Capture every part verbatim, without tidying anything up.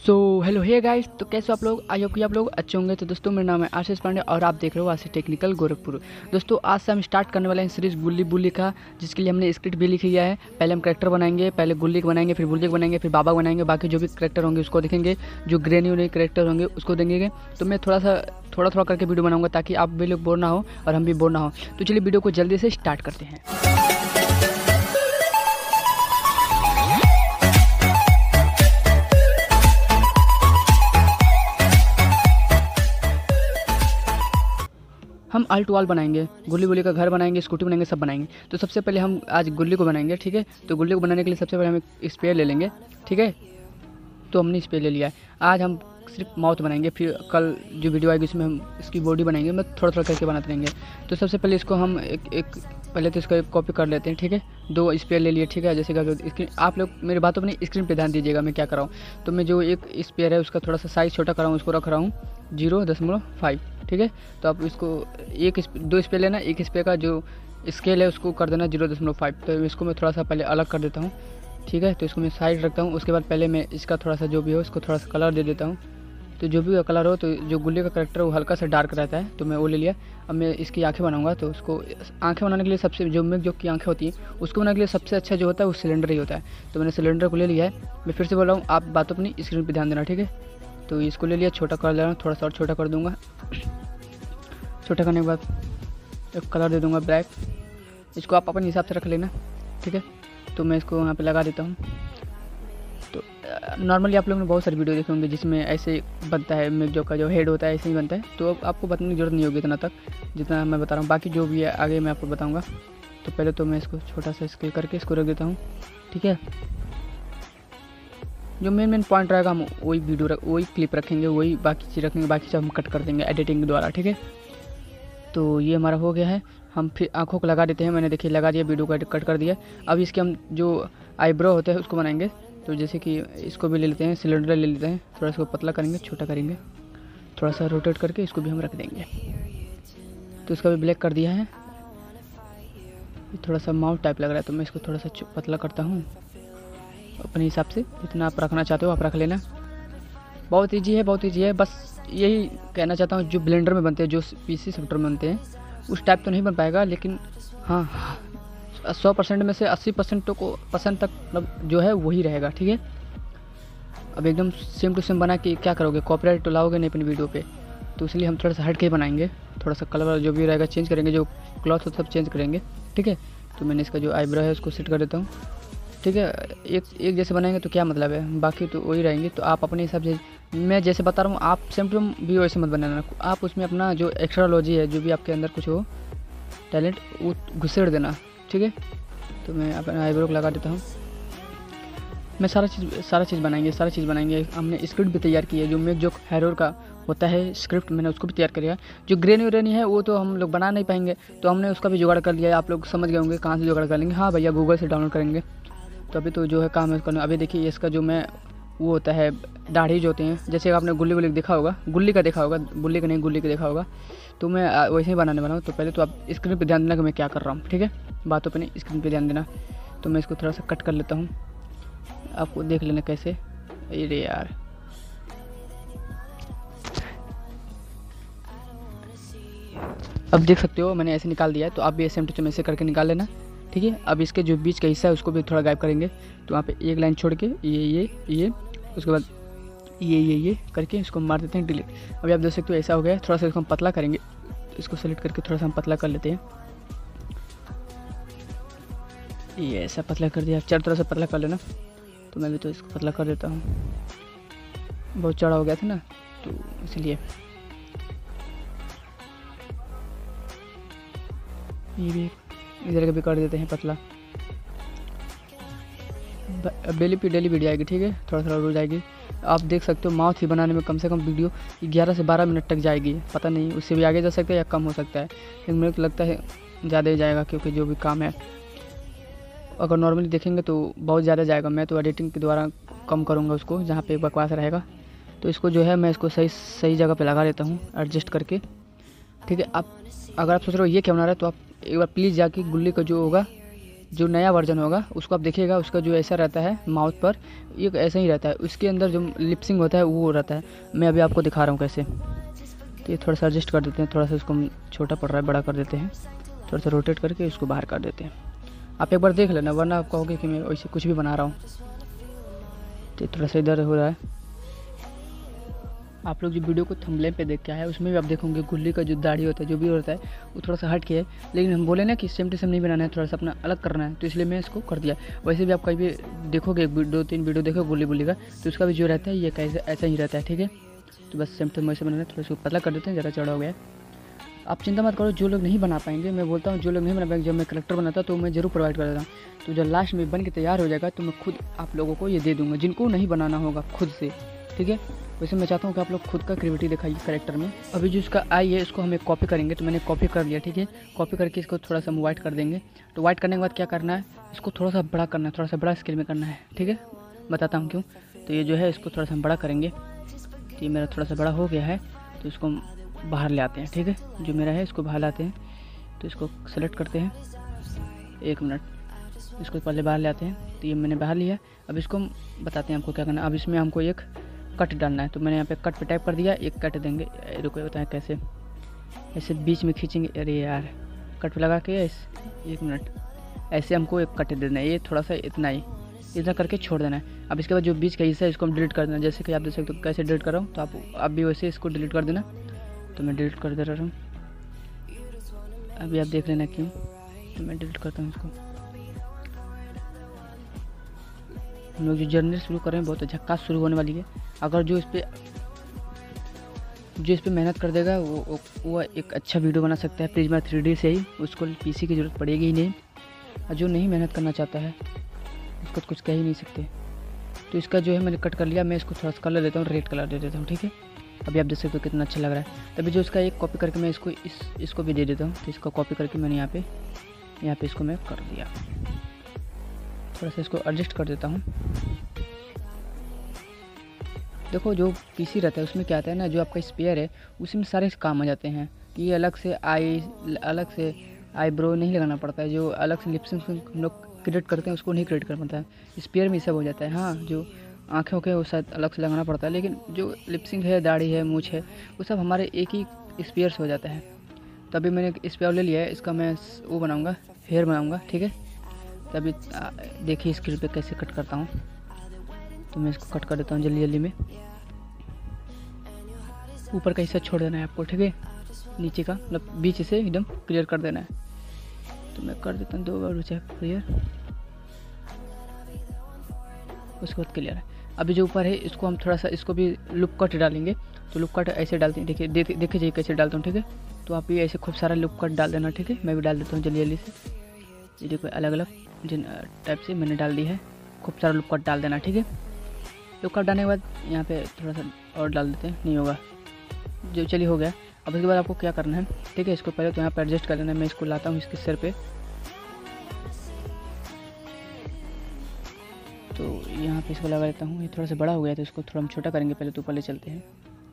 So hello hey guys, तो कैसे हो आप लोग। आई होप कि आप लोग अच्छे होंगे। तो दोस्तों, मेरा नाम है आशीष पांडे और आप देख रहे हो आशीष टेक्निकल गोरखपुर। दोस्तों, आज से हम स्टार्ट करने वाले हैं सीरीज गुल्ली बुल्ली का, जिसके लिए हमने स्क्रिप्ट भी लिखी है। पहले हम करेक्टर बनाएंगे, पहले गुल्ली को बनाएंगे, फिर बुल्ली को बनाएंगे, फिर बाबा बनाएंगे। बाकी जो भी करेक्टर होंगे उसको देखेंगे, जो ग्रे न्यू नए करेक्टर होंगे उसको देंगे। तो मैं थोड़ा सा थोड़ा थोड़ा करके वीडियो बनाऊंगा ताकि आप भी लोग बोर ना हो और हम भी बोर ना हो। तो चलिए वीडियो को जल्दी से स्टार्ट करते हैं। हम ऑल टू ऑल बनाएंगे, गुल्ली बुल्ली का घर बनाएंगे, स्कूटी बनाएंगे, सब बनाएंगे। तो सबसे पहले हम आज गुल्ली को बनाएंगे, ठीक है। तो गुल्ली को बनाने के लिए सबसे पहले हम एक स्पेयर ले लेंगे, ठीक है। तो हमने स्पेयर ले लिया है। आज हम सिर्फ माउथ बनाएंगे, फिर कल जो वीडियो आएगी उसमें हम इसकी बॉडी बनाएंगे। मैं थोड़ा थोड़ा करके बनाते रहेंगे। तो सबसे पहले इसको हम एक एक पहले तो इसका एक कॉपी कर लेते हैं, ठीक है। दो स्पेयर ले लिए, ठीक है। जैसे कि स्क्रीन, आप लोग मेरी बातों पर नहीं, स्क्रीन पे ध्यान दीजिएगा मैं क्या कर रहा हूँ। तो मैं जो एक स्पेयर है उसका थोड़ा सा साइज़ छोटा कर रहा हूँ, उसको रख रहा हूँ जीरो दशमलव फाइव, ठीक है। तो आप इसको एक दो स्पेयर लेना, एक स्पेयर का जो स्केल है उसको कर देना जीरो दशमलव फाइव। तो इसको मैं थोड़ा सा पहले अलग कर देता हूँ, ठीक है। तो इसको मैं साइड रखता हूँ। उसके बाद पहले मैं इसका थोड़ा सा जो भी हो उसको थोड़ा सा कलर दे देता हूँ। तो जो भी कलर हो, तो जो गुल्ली का करेक्टर वो हल्का सा डार्क रहता है, तो मैं वो ले लिया। अब मैं इसकी आंखें बनाऊंगा। तो उसको आंखें बनाने के लिए सबसे जो मिल्क जो की आंखें होती हैं उसको बनाने के लिए सबसे अच्छा जो होता है वो सिलेंडर ही होता है। तो मैंने सिलेंडर को ले लिया है। मैं फिर से बोल रहा हूँ, आप बातों अपनी स्क्रीन पर ध्यान देना, ठीक है। तो इसको ले लिया, छोटा कर लेना, थोड़ा सा और छोटा कर दूँगा। छोटा करने के बाद एक कलर दे दूँगा ब्लैक। इसको आप अपने हिसाब से रख लेना, ठीक है। तो मैं इसको यहाँ पे लगा देता हूँ। तो नॉर्मली आप लोगों ने बहुत सारी वीडियो देखे होंगे जिसमें ऐसे बनता है, मिल्क जो का जो हेड होता है ऐसे ही बनता है। तो अब आपको बताने की जरूरत नहीं होगी इतना तक जितना मैं बता रहा हूँ। बाकी जो भी है आगे मैं आपको बताऊँगा। तो पहले तो मैं इसको छोटा सा स्केल करके इसको रख देता हूँ, ठीक है। जो मेन मेन पॉइंट रहेगा हम वही वीडियो रख वही क्लिप रखेंगे, वही बाकी चीज़ रखेंगे। बाकी सब हम कट कर देंगे एडिटिंग के द्वारा, ठीक है। तो ये हमारा हो गया है। हम फिर आँखों को लगा देते हैं। मैंने देखिए लगा दिया, वीडियो को कट कर दिया। अब इसके हम जो आईब्रो होते हैं उसको बनाएंगे। तो जैसे कि इसको भी ले लेते हैं, सिलेंडर ले लेते हैं, थोड़ा इसको पतला करेंगे, छोटा करेंगे, थोड़ा सा रोटेट करके इसको भी हम रख देंगे। तो इसका भी ब्लैक कर दिया है। थोड़ा सा माउथ टाइप लग रहा है तो मैं इसको थोड़ा सा पतला करता हूँ अपने हिसाब से। जितना आप रखना चाहते हो आप रख लेना। बहुत ईजी है, बहुत ईजी है। बस यही कहना चाहता हूँ, जो ब्लेंडर में बनते हैं, जो पीसी सॉफ्टवेयर में बनते हैं उस टाइप तो नहीं बन पाएगा, लेकिन हाँ सौ परसेंट में से अस्सी परसेंट को परसेंट तक मतलब जो है वही रहेगा, ठीक है। अब एकदम सेम टू सेम बना के क्या करोगे, कॉपीराइट तो लाओगे नहीं अपनी वीडियो पे। तो इसलिए हम थोड़ा सा हट के बनाएंगे, थोड़ा सा कलर जो भी रहेगा चेंज करेंगे, जो क्लॉथ हो सब चेंज करेंगे, ठीक है। तो मैंने इसका जो आईब्रो है उसको सेट कर देता हूँ, ठीक है। एक एक जैसे बनाएंगे तो क्या मतलब है, बाकी तो वही रहेंगे। तो आप अपने हिसाब से, मैं जैसे बता रहा हूँ आप सेम टू सेम भी वैसे मत बनाना। आप उसमें अपना जो एक्स्ट्रालॉजी है, जो भी आपके अंदर कुछ हो टैलेंट, वो घुसेड़ देना, ठीक है। तो मैं अपना आईब्रो को लगा देता हूँ। मैं सारा चीज़ सारा चीज़ बनाएंगे सारा चीज़ बनाएंगे। हमने स्क्रिप्ट भी तैयार की है, जो मेक जो हैरोर का होता है स्क्रिप्ट, मैंने उसको भी तैयार किया। जो ग्रेनी व्रेनी है वो तो हम लोग बना नहीं पाएंगे, तो हमने उसका भी जुगाड़ कर लिया है। आप लोग समझ गए होंगे कहाँ से जुगाड़ कर लेंगे। हाँ भैया, गूगल से डाउनलोड करेंगे। तो अभी तो जो है काम है करना। अभी देखिए इसका जो मैं वो होता है दाढ़ी जो होते हैं, जैसे आपने गुल्ली गुल्ली देखा होगा, गुल्ली का देखा होगा, बुल्ली का नहीं गुल्ली का देखा होगा। तो मैं वैसे ही बनाने वाला हूँ। तो पहले तो आप स्क्रीन पे ध्यान देना कि मैं क्या कर रहा हूँ, ठीक है। बातों पे नहीं, स्क्रीन पे ध्यान देना। तो मैं इसको थोड़ा सा कट कर लेता हूँ, आपको देख लेना कैसे। अरे यार, अब देख सकते हो मैंने ऐसे निकाल दिया है। तो आप भी सेम टू सेम ऐसे करके निकाल लेना, ठीक है। अब इसके जो बीच का हिस्सा है उसको भी थोड़ा गायब करेंगे। तो वहाँ पे एक लाइन छोड़ के ये ये ये उसके बाद ये ये ये करके इसको मार देते हैं डिलीट। अभी आप देख सकते हो ऐसा हो गया। थोड़ा सा इसको हम पतला करेंगे, तो इसको सेलेक्ट करके थोड़ा सा हम पतला कर लेते हैं। ये ऐसा पतला कर दिया, चार तरह से पतला कर लेना। तो मैं भी तो इसको पतला कर देता हूँ, बहुत चौड़ा हो गया था ना, तो इसलिए ये भी इधर का भी कर देते हैं पतला। डेली पे डेली वीडियो आएगी, ठीक है। थोड़ा थोड़ा रोज आएगी। आप देख सकते हो माउथ ही बनाने में कम से कम वीडियो ग्यारह से बारह मिनट तक जाएगी। पता नहीं उससे भी आगे जा सकता है या कम हो सकता है, लेकिन मेरे को लगता है ज़्यादा ही जाएगा, क्योंकि जो भी काम है अगर नॉर्मली देखेंगे तो बहुत ज़्यादा जाएगा। मैं तो एडिटिंग के द्वारा कम करूँगा उसको, जहाँ पे बकवास रहेगा। तो इसको जो है मैं इसको सही सही जगह पे लगा लेता हूँ एडजस्ट करके, ठीक है। आप अगर आप सोच रहे हो ये क्या बना रहा है, तो आप एक बार प्लीज़ जाके गुल्ली का जो होगा जो नया वर्जन होगा उसको आप देखिएगा, उसका जो ऐसा रहता है माउथ पर, ये ऐसा ही रहता है, उसके अंदर जो लिपसिंग होता है वो रहता है। मैं अभी आपको दिखा रहा हूँ कैसे। तो ये थोड़ा सा एडजस्ट कर देते हैं, थोड़ा सा इसको छोटा पड़ रहा है, बड़ा कर देते हैं, थोड़ा सा रोटेट करके इसको बाहर कर देते हैं। आप एक बार देख लेना, वरना आप कहोगे कि मैं वैसे कुछ भी बना रहा हूँ। तो थोड़ा सा इधर हो रहा है। आप लोग जो वीडियो को थंबनेल पे देख के आए उसमें भी आप देखोगे गुल्ली का जो दाढ़ी होता है, जो भी होता है, वो थोड़ा सा हट के है। लेकिन हम बोले ना कि सेम टू सेम नहीं बनाना है, थोड़ा सा अपना अलग करना है, तो इसलिए मैं इसको कर दिया। वैसे भी आप कहीं भी देखोगे, दो तीन वीडियो देखो गुल्ली बुल्ली का, तो उसका भी जो रहता है ये कैसे ऐसा ही रहता है, ठीक है। तो बस सेम टू सेम वैसे बनाना है, थोड़ा इसको पतला कर देते हैं, ज़रा चढ़ा हो गया। आप चिंता मत करो, जो लोग नहीं बना पाएंगे, मैं बोलता हूँ जो लोग नहीं बना पाएंगे, जब मैं कलेक्टर बनाता तो मैं ज़रूर प्रोवाइड कर देता हूँ। तो जब लास्ट में बन के तैयार हो जाएगा तो मैं खुद आप लोगों को ये दे दूँगा, जिनको नहीं बनाना होगा खुद से, ठीक है। वैसे मैं चाहता हूँ कि आप लोग खुद का क्रिएटिविटी दिखाइए कैरेक्टर में। अभी जो इसका आई है इसको हमें कॉपी करेंगे, तो मैंने कॉपी कर लिया, ठीक है। कॉपी करके इसको थोड़ा सा हम वाइट कर देंगे। तो वाइट करने के बाद क्या करना है, इसको थोड़ा सा बड़ा करना है, थोड़ा सा बड़ा स्केल में करना है, ठीक है। बताता हूँ क्यों। तो ये जो है इसको थोड़ा सा हम बड़ा करेंगे। तो ये मेरा थोड़ा सा बड़ा हो गया है, तो इसको हम बाहर ले आते हैं, ठीक है। जो मेरा है इसको बाहर लाते हैं, तो इसको सेलेक्ट करते हैं। एक मिनट, इसको पहले बाहर ले आते हैं। तो ये मैंने बाहर लिया। अब इसको हम बताते हैं आपको क्या करना है। अब इसमें हमको एक कट डालना है, तो मैंने यहाँ पे कट पे टाइप कर दिया, एक कट देंगे। रुको बताएं कैसे, ऐसे बीच में खींचेंगे। अरे यार, कट पे लगा के एक मिनट, ऐसे हमको एक कट देना है। ये थोड़ा सा इतना ही इतना करके छोड़ देना है। अब इसके बाद जो बीच का हिस्सा है इसको हम डिलीट कर देना। जैसे कि आप देख सकते हो कैसे डिलीट कर रहा हूँ, तो आप आप भी वैसे इसको डिलीट कर देना। तो मैं डिलीट कर दे रहा हूँ, अभी आप देख लेना क्यों। तो मैं डिलीट करता हूँ इसको। हम लोग जो जर्नी शुरू कर रहे हैं बहुत झक्कास शुरू होने वाली है। अगर जो इस पर जो इस पर मेहनत कर देगा वो वो एक अच्छा वीडियो बना सकता है प्रिज्मा थ्री डी से ही, उसको पीसी की ज़रूरत पड़ेगी ही नहीं। और जो नहीं मेहनत करना चाहता है उसको तो कुछ कह ही नहीं सकते। तो इसका जो है मैंने कट कर लिया। मैं इसको थोड़ा सा कलर देता हूँ, रेड कलर दे देता हूँ, ठीक है। अभी आप देख सकते हो कितना अच्छा लग रहा है। तभी जो इसका एक कॉपी करके मैं इसको इस इसको भी दे देता हूँ। तो इसको कॉपी करके मैंने यहाँ पे यहाँ पे इसको मैं कर दिया। थोड़ा सा इसको एडजस्ट कर देता हूँ। देखो जो पीसी रहता है उसमें क्या आता है ना, जो आपका स्पेयर है उसी में सारे काम आ जाते हैं। ये अलग से आई अलग से आईब्रो नहीं लगाना पड़ता है। जो अलग से लिपसिंग हम लोग क्रिएट करते हैं उसको नहीं क्रिएट कर पाता है, स्पेयर में सब हो जाता है। हाँ, जो आँखें होके वो शायद अलग से लगाना पड़ता है, लेकिन जो लिपसिंग है, दाढ़ी है, मूछ है, वो सब हमारे एक ही स्पेयर से हो जाता है। तभी मैंने स्पेयर ले लिया है, इसका मैं वो बनाऊँगा, हेयर बनाऊँगा, ठीक है। तभी देखिए स्क्रीन पे कैसे कट करता हूँ। तो मैं इसको कट कर देता हूँ जल्दी जल्दी में। ऊपर का हिस्सा छोड़ देना है आपको, ठीक है। नीचे का मतलब बीच से एकदम क्लियर कर देना है। तो मैं कर देता हूँ दो बार चेक क्लियर, उसके बाद क्लियर है। अभी जो ऊपर है इसको हम थोड़ा सा इसको भी लुक कट डालेंगे। तो लुक कट ऐसे डालते हैं, देखिए देखिए देखिए कैसे डालता हूँ, ठीक है। तो आप भी ऐसे खूब सारा लुक कट डाल देना, ठीक है। मैं भी डाल देता हूँ जल्दी जल्दी से। ये देखो अलग अलग जिन टाइप से मैंने डाल दी है, खूब सारा लुक कट डाल देना, ठीक है। लुक कट डालने के बाद यहाँ पे थोड़ा सा और डाल देते हैं, नहीं होगा जो, चलिए हो गया। अब उसके बाद आपको क्या करना है, ठीक है। इसको पहले तो यहाँ पे एडजस्ट कर लेना है। मैं इसको लाता हूँ इसके सिर पे। तो यहाँ पे इसको लगा लेता हूँ। ये थोड़ा सा बड़ा हो गया तो इसको थोड़ा हम छोटा करेंगे। पहले तो ऊपर ले चलते हैं।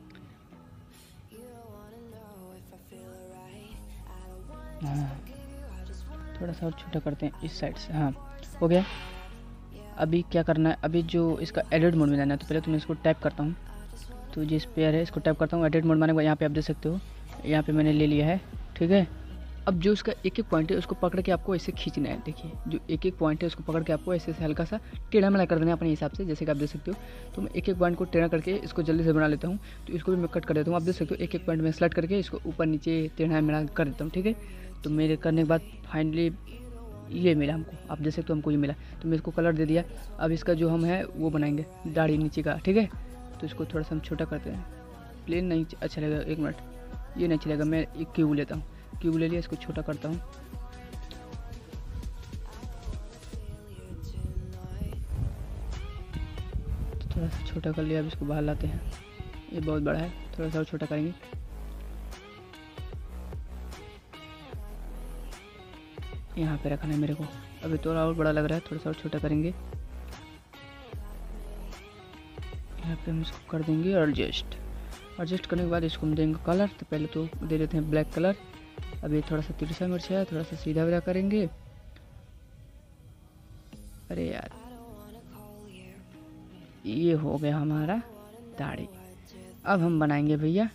हाँ, थोड़ा सा और छोटा करते हैं इस साइड से। हाँ, हो गया। अभी क्या करना है, अभी जो इसका एडिट मोड में जाना है। तो पहले तो मैं इसको टाइप करता हूँ। तो जिस पेयर है इसको टाइप करता हूँ। एडिट मोड माने यहाँ पे आप देख सकते हो, यहाँ पे मैंने ले लिया है, ठीक है। अब जो उसका एक एक पॉइंट है उसको पकड़ के आपको ऐसे खींचना है। देखिए जो एक एक पॉइंट है उसको पकड़ के आपको ऐसे से हल्का सा टेढ़ा मेढ़ा कर देना है अपने हिसाब से, जैसे कि आप देख सकते हो। तो मैं एक एक पॉइंट को टेढ़ा करके इसको जल्दी से बना लेता हूँ। तो इसको भी मैं कट कर देता हूँ। आप देख सकते हो एक एक पॉइंट में स्लाइड करके इसको ऊपर नीचे टेढ़ा मेढ़ा कर देता हूँ, ठीक है। तो मेरे करने के बाद फाइनली ये मिला हमको, आप देख सकते हो हमको ये मिला। तो मैं इसको कलर दे दिया। अब इसका जो हम है वो बनाएंगे दाढ़ी नीचे का, ठीक है। तो इसको थोड़ा सा हम छोटा करते हैं। प्लेन नहीं अच्छा लगेगा, एक मिनट, ये नहीं चलेगा। मैं एक क्यूब लेता हूँ, क्यूब ले लिया, इसको छोटा करता हूँ। तो थोड़ा सा छोटा कर लिया। अब इसको बाहर लाते हैं। ये बहुत बड़ा है, थोड़ा सा और छोटा करेंगे। यहाँ पे रखना है मेरे को। अभी थोड़ा और बड़ा लग रहा है, थोड़ा सा और छोटा करेंगे। यहाँ पे हम इसको कर देंगे एडजस्ट। एडजस्ट करने के बाद इसको हम देंगे कलर। तो पहले तो दे देते हैं ब्लैक कलर। अभी थोड़ा सा तिरछा मिर्चा है, थोड़ा सा सीधा विधा करेंगे। हो गया हमारा दाढ़ी। अब हम बनाएंगे भैया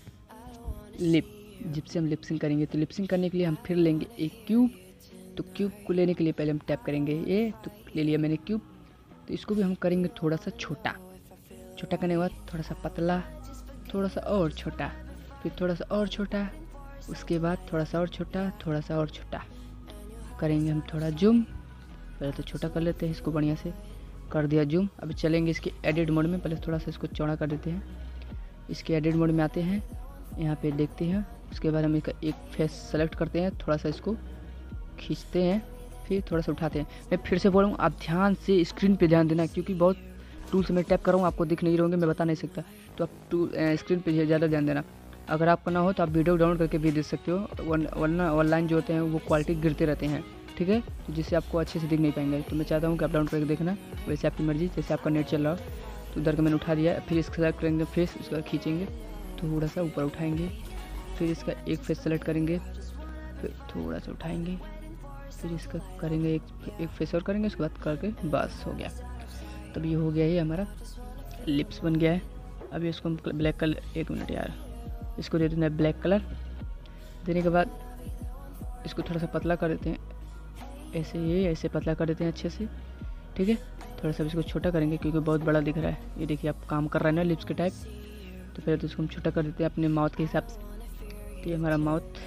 लिप। जिससे हम लिपसिंग करेंगे, तो लिपसिंग करने के लिए हम फिर लेंगे एक क्यूब। तो क्यूब को लेने के लिए पहले हम टैप करेंगे ये, तो ले लिया मैंने क्यूब। तो इसको भी हम करेंगे थोड़ा सा छोटा। छोटा करने के बाद थोड़ा सा पतला, थोड़ा सा और छोटा, फिर थोड़ा सा और छोटा, उसके बाद थोड़ा सा और छोटा, थोड़ा सा और छोटा करेंगे हम थोड़ा जूम। पहले तो छोटा कर लेते हैं इसको, बढ़िया से कर दिया जूम। अभी चलेंगे इसके एडिट मोड में, पहले थोड़ा सा इसको चौड़ा कर देते हैं। इसके एडिट मोड में आते हैं, यहाँ पे देखते हैं। उसके बाद हम इसका एक फेस सेलेक्ट करते हैं, थोड़ा सा इसको खींचते हैं, फिर थोड़ा सा उठाते हैं। मैं फिर से बोल रहा हूँ, आप ध्यान से स्क्रीन पे ध्यान देना, क्योंकि बहुत टूल से मैं टैप कर रहा हूँ, आपको दिख नहीं रहोगे, मैं बता नहीं सकता। तो आप टूल स्क्रीन पे ज़्यादा ध्यान देना। अगर आपको ना हो तो आप वीडियो डाउनलोड करके भी देख सकते हो, वरना ऑनलाइन जो होते हैं वो क्वालिटी गिरते रहते हैं, ठीक है, तो जिससे आपको अच्छे से दिख नहीं पाएंगे। तो मैं चाहता हूँ कि आप डाउनलोड करके देखना, वैसे आपकी मर्जी, जैसे आपका नेट चल रहा हो। तो उधर का मैंने उठा दिया। फिर इसका सेलेक्ट करेंगे फेस, उसका खींचेंगे, थोड़ा सा ऊपर उठाएंगे, फिर इसका एक फेस सेलेक्ट करेंगे, फिर थोड़ा सा उठाएंगे, फिर इसका करेंगे एक एक फेस और करेंगे, उसके बाद करके बस हो गया। तब ये हो गया, ये हमारा लिप्स बन गया है। अभी इसको हम ब्लैक कलर, एक मिनट यार, इसको दे देते हैं ब्लैक कलर। देने के बाद इसको थोड़ा सा पतला कर देते हैं, ऐसे ये ऐसे पतला कर देते हैं अच्छे से, ठीक है। थोड़ा सा इसको छोटा करेंगे क्योंकि बहुत बड़ा दिख रहा है। ये देखिए आप काम कर रहे हैं ना लिप्स के टाइप, तो पहले तो इसको हम छोटा कर देते हैं अपने माउथ के हिसाब से। तो ये हमारा माउथ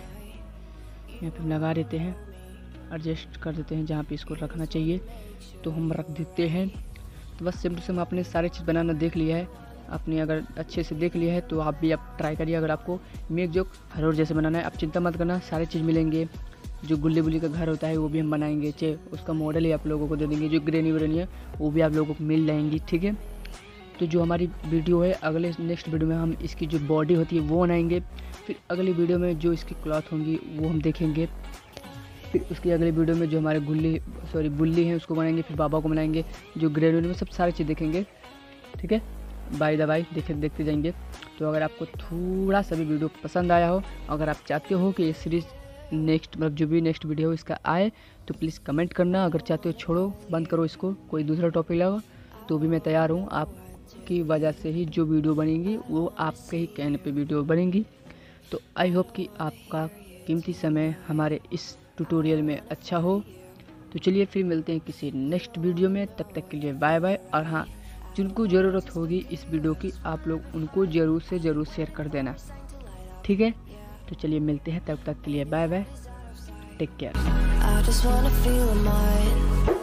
यहाँ पे लगा देते हैं, एडजस्ट कर देते हैं जहाँ पे इसको रखना चाहिए, तो हम रख देते हैं। तो बस सिंपल से हम अपने सारे चीज़ बनाना देख लिया है। आपने अगर अच्छे से देख लिया है तो आप भी आप ट्राई करिए। अगर आपको मेक जोक हर रोज जैसे बनाना है, आप चिंता मत करना, सारी चीज़ मिलेंगे। जो गुल्ली बुल्ली का घर होता है वो भी हम बनाएंगे, चाहे उसका मॉडल ही आप लोगों को दे देंगे। जो ग्रेनी व्रेनी है वो भी आप लोगों को मिल जाएंगी, ठीक है। तो जो हमारी वीडियो है, अगले नेक्स्ट वीडियो में हम इसकी जो बॉडी होती है वो बनाएंगे। फिर अगली वीडियो में जो इसकी क्लॉथ होंगी वो हम देखेंगे। फिर उसकी अगली वीडियो में जो हमारे गुल्ली सॉरी बुल्ली हैं उसको बनाएंगे, फिर बाबा को बनाएंगे, जो ग्रेनी में सब सारी चीज़ देखेंगे, ठीक है। बाय द बाय देखे देखते जाएंगे। तो अगर आपको थोड़ा सा भी वीडियो पसंद आया हो, अगर आप चाहते हो कि ये सीरीज़ नेक्स्ट मतलब जो भी नेक्स्ट वीडियो हो इसका आए, तो प्लीज़ कमेंट करना। अगर चाहते हो छोड़ो, बंद करो इसको, कोई दूसरा टॉपिक लाओ, तो भी मैं तैयार हूँ। आपकी वजह से ही जो वीडियो बनेंगी वो आपके ही कहने पे वीडियो बनेंगी। तो आई होप कि आपका कीमती समय हमारे इस ट्यूटोरियल में अच्छा हो। तो चलिए फिर मिलते हैं किसी नेक्स्ट वीडियो में, तब तक के लिए बाय बाय। और हाँ, जिनको ज़रूरत होगी इस वीडियो की, आप लोग उनको ज़रूर से ज़रूर शेयर कर देना, ठीक है। तो चलिए मिलते हैं, तब तक के लिए बाय बाय, टेक केयर।